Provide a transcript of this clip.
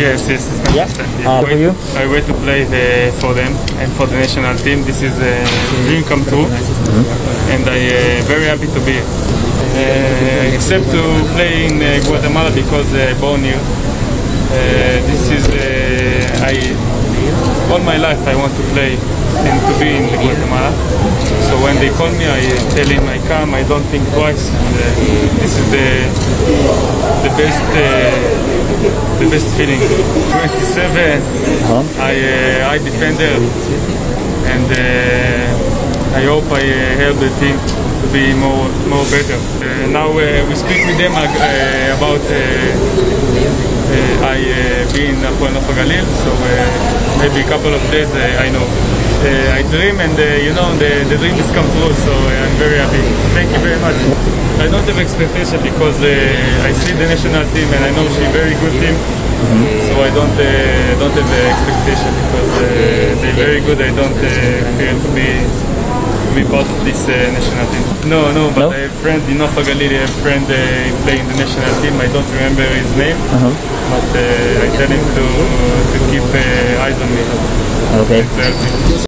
Yes, yes, it's my Yeah. first time. For you? I wait to play for them and for the national team. This is a dream come true, and I very happy to be here. Except to play in Guatemala because born here. This is all my life I want to play and to be in Guatemala. So when they call me, I tell him I come. I don't think twice. And, this is the best feeling. 27. I defender, and I hope I help the team to be more better. Now we speak with them about I be in Hapoel Nוף Hagalil, so maybe a couple of days I know. I dream, and the dream is come true, so I'm very happy. Thank you very much. I don't have expectation because I see the national team and I know she's a very good team, so I don't have the expectation because they're very good. I don't fear to be part of this national team. No, but I have a friend in Nוף Hagalil, I have a friend playing the national team. I don't remember his name, but I tell him to keep eyes on me. Okay.